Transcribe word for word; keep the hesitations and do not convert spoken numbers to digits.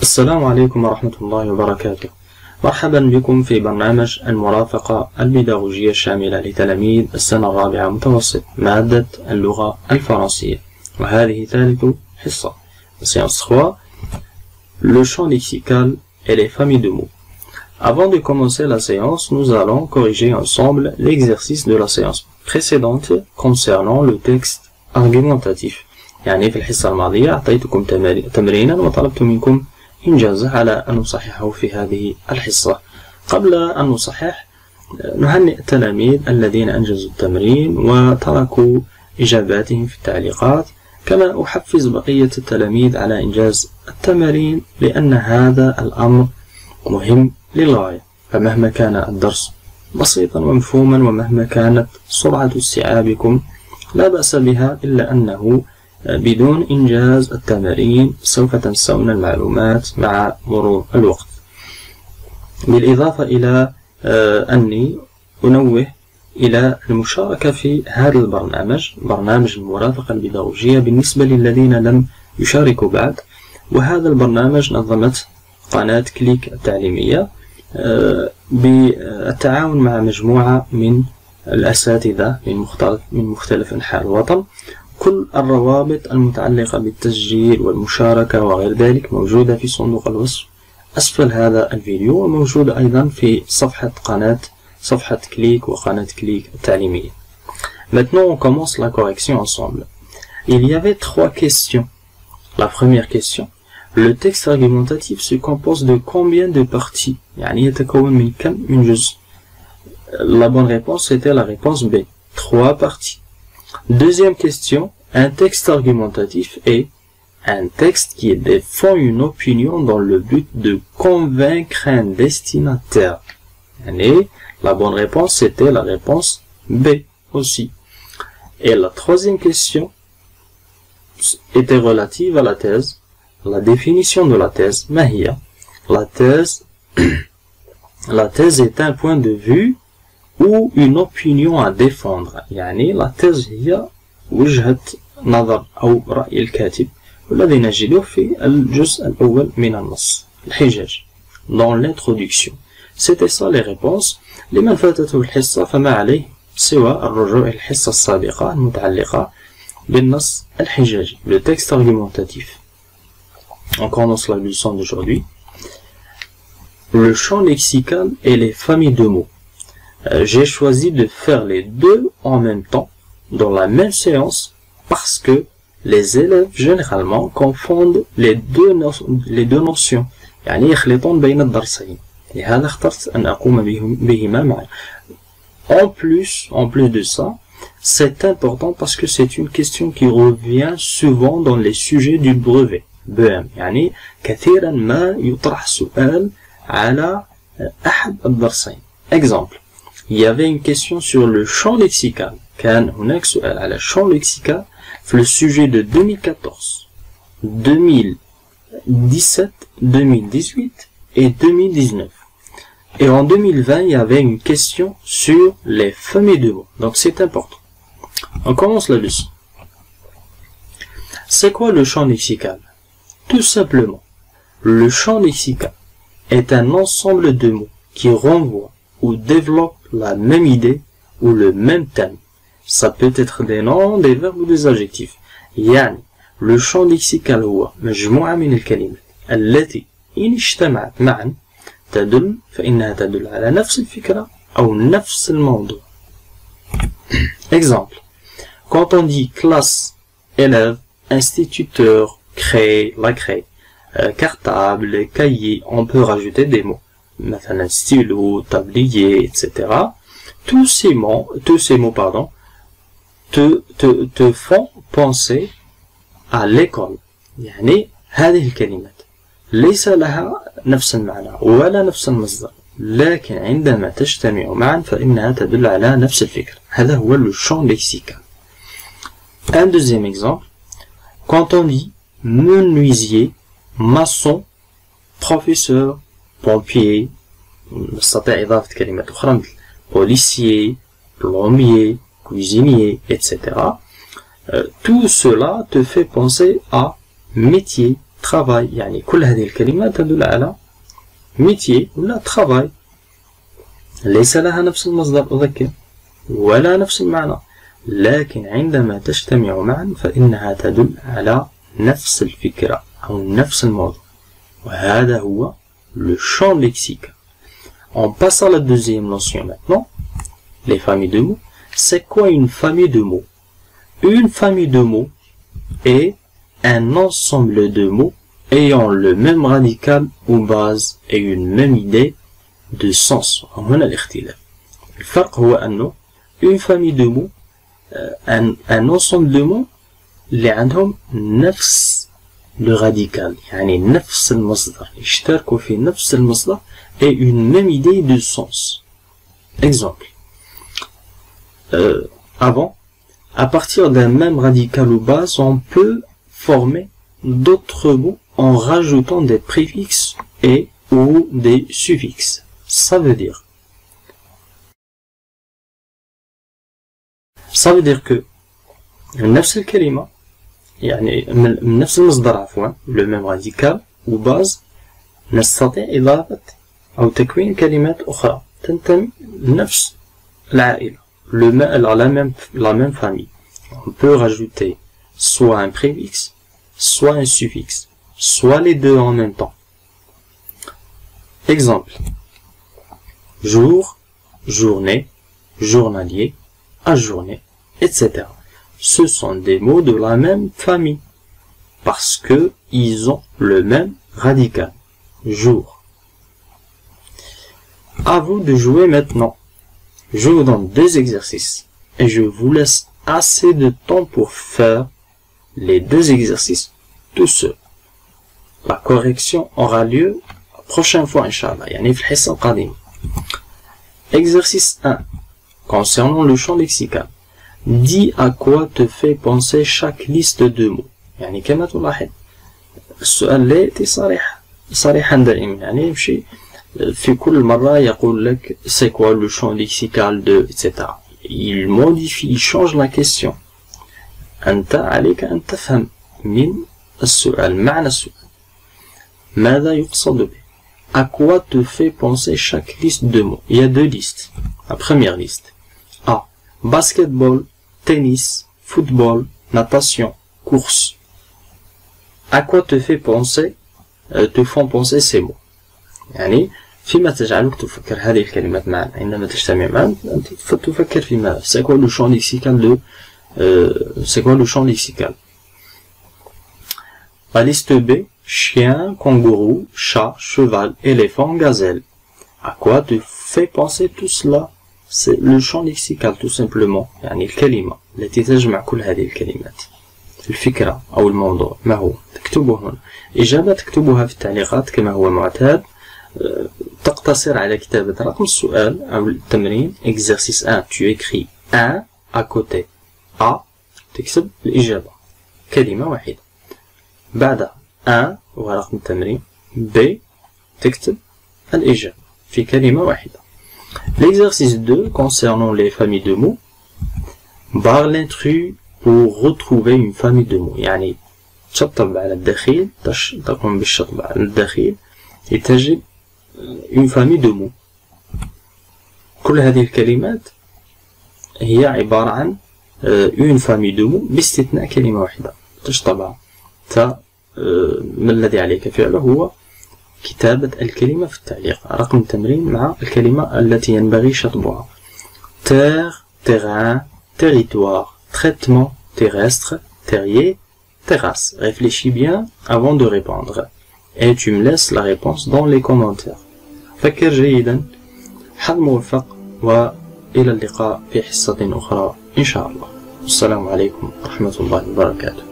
السلام عليكم ورحمة الله وبركاته. مرحبا بكم في برنامج المرافقة البيداغوجية الشاملة لتلاميذ السنة الرابعة متوسط مادة اللغة الفرنسية، وهذه ثالث حصة. Séance trois, le champ lexical et les familles de mots. Avant de commencer la séance, nous allons corriger ensemble l'exercice de la séance précédente concernant le texte argumentatif. يعني في الحصة الماضية أعطيتكم تمرينا وطلبت منكم إنجازه على أن نصححه في هذه الحصة. قبل أن نصحح نهنئ التلاميذ الذين أنجزوا التمرين وتركوا إجاباتهم في التعليقات، كما أحفز بقية التلاميذ على إنجاز التمارين لأن هذا الأمر مهم للغاية. فمهما كان الدرس بسيطا ومفهوما ومهما كانت سرعة استيعابكم لا بأس بها، إلا أنه بدون إنجاز التمارين سوف تنسون المعلومات مع مرور الوقت. بالإضافة إلى أني أنوه إلى المشاركة في هذا البرنامج، برنامج المرافقة البيداغوجية، بالنسبة للذين لم يشاركوا بعد. وهذا البرنامج نظمت قناة كليك التعليمية بالتعاون مع مجموعة من الأساتذة من مختلف من مختلف أنحاء الوطن. كل الروابط المتعلقة بالتسجيل والمشاركة وغير ذلك موجودة في صندوق الوصف أسفل هذا الفيديو، وموجودة أيضا في صفحة قناة صفحة كليك وقناة كليك التعليمية. Maintenant on commence la correction ensemble. Il y avait trois questions. La première question: le texte argumentatif se compose de combien de parties؟ يعني يتكون من كم من جزء؟ La bonne réponse c'était la réponse B, trois parties. Deuxième question: un texte argumentatif est un texte qui défend une opinion dans le but de convaincre un destinataire. Et la bonne réponse c'était la réponse B aussi. Et la troisième question était relative à la thèse. La définition de la thèse, mahia. La thèse, la thèse est un point de vue ou une opinion à défendre. يعني la thèse هي وجهة نظر أو رأي الكاتب، والذي نجده في الجزء الأول من النص الحجاج dans l'introduction. C'était ça les réponses. لمن فاتته الحصة فما عليه سوى الرجوع إلى الحصة السابقة المتعلقة بالنص الحجاجي, le texte argumentatif. On commence la leçon d'aujourd'hui. Le champ lexical et les familles de mots. Euh, J'ai choisi de faire les deux en même temps dans la même séance parce que les élèves généralement confondent les deux, no les deux notions. يعني يخلطون بين الدرسين. لهذا اخترت أن أقوم بهما معا. En plus, en plus de ça, c'est important parce que c'est une question qui revient souvent dans les sujets du brevet. B M. يعني كثيرا ما يطرح سؤال على أحد الدرسين. Exemple. Il y avait une question sur le champ lexical. كان هناك سؤال على champ lexical في le sujet de deux mille quatorze, deux mille dix-sept, deux mille dix-huit et deux mille dix-neuf. Et en deux mille vingt, il y avait une question sur les familles de mots. Donc c'est important. On commence la leçon. C'est quoi le champ lexical? Tout simplement, le champ lexical est un ensemble de mots qui renvoient ou développent la même idée ou le même thème. Ça peut être des noms, des verbes ou des adjectifs. يعني le champ lexical هو مجموعة من الكلمات التي إن اجتمعت معا تدل فإنها تدل على نفس الفكرة أو نفس الموضوع. Exemple. Quand on dit classe, élève, instituteur, craie, la craie, euh, cartable, cahier, on peut rajouter des mots. مثلا stylo, tablier, et cetera. Tous ces mots, tous ces mots, pardon, te, te, te font penser à l'école. يعني هذه الكلمات ليس لها نفس المعنى ولا نفس المصدر، لكن عندما تجتمع معا فإنها تدل على نفس الفكرة. هذا هو le champ lexical. Un deuxième exemple. Quand on dit menuisier, maçon, professeur, pompier, نستطيع إضافة كلمات أخرى مثل policier, plombier, cuisinier, et cetera. Euh, tout cela te fait penser à métier, travail. يعني كل هذه الكلمات تدل على métier ولا travail. ليس لها نفس المصدر أذكر ولا نفس المعنى، لكن عندما تجتمع معا فإنها تدل على نفس الفكرة أو نفس الموضوع، وهذا هو le champ lexical. On passe à la deuxième notion maintenant, les familles de mots. C'est quoi une famille de mots? Une famille de mots est un ensemble de mots ayant le même radical ou base et une même idée de sens. هنا الاختلاف. الفرق هو أنه une famille de mots un, un ensemble de mots اللي عندهم نفس le radical يعني نفس المصدر يشتركوا في نفس المصدر et une même idée de sens. Exemple. Euh, avant, à partir d'un même radical ou base, on peut former d'autres mots en rajoutant des préfixes et ou des suffixes. Ça veut dire ça veut dire que نفس الكلمة يعني من نفس المصدر عفوا le même radical ou base نستطيع إضافة أو تكوين كلمات أخرى تنتمي لنفس العائلة le la même la même famille. On peut rajouter soit un préfixe, soit un suffixe, soit les deux en même temps. Exemple. Jour, journée, journalier, ajourné, et cetera. Ce sont des mots de la même famille parce que ils ont le même radical. Jour. À vous de jouer maintenant. Je vous donne deux exercices et je vous laisse assez de temps pour faire les deux exercices tout seul. La correction aura lieu la prochaine fois, Inch'Allah, yani في الحصة القادمة. Exercice un. Concernant le champ lexical. Dis à quoi te fait penser chaque liste de mots. يعني كما تلاحظ السؤال لا يأتي صريح صريحا دائما يعني يمشي في كل مرة يقول لك c'est quoi le champ lexical de et cetera. Il modifie, il change la question. أنت عليك أن تفهم من السؤال معنى السؤال ماذا يقصد به. À quoi te fait penser chaque liste de mots? Il y a deux listes. La première liste. A. Basketball, tennis, football, natation, course. À quoi te fait penser, euh, te font penser ces mots؟ يعني فيما تجعلك تفكر هذه الكلمات معا عندما تجتمع معا أنت تفكر فيما c'est quoi le champ lexical de euh, c'est quoi le champ lexical. La liste B. Chien, kangourou, chat, cheval, éléphant, gazelle. À quoi te fait penser tout cela? C'est le champ lexical tout simplement يعني الكلمة التي تجمع كل هذه الكلمات. الفكرة أو الموضوع ما هو؟ تكتبه هنا. إجابة تكتبها في التعليقات كما هو معتاد. تقتصر على كتابة رقم السؤال أو التمرين exercice un. Tu écris un à côté A تكتب الإجابة كلمة واحدة. بعدها un ورقم التمرين B تكتب الإجابة في كلمة واحدة. L'exercice deux concernant les familles de mots. barre l'intrus pour retrouver une famille de mots يعني تشطب على الدخيل تقوم بالشطب على الدخيل لتجد une famille de mots. كل هذه الكلمات هي عبارة عن une famille de mots باستثناء كلمة واحدة تشطبها. ما الذي عليك فعله هو كتابة الكلمة في التعليق رقم التمرين مع الكلمة التي ينبغي شطبها. terre, terrain, territoire, traitement, terrestre, terrier, terrasse. Réfléchis bien avant de répondre et tu me laisses la réponse dans les commentaires. فكر جيدا. حظ موفق وإلى اللقاء في حصة أخرى إن شاء الله. السلام عليكم ورحمة الله وبركاته.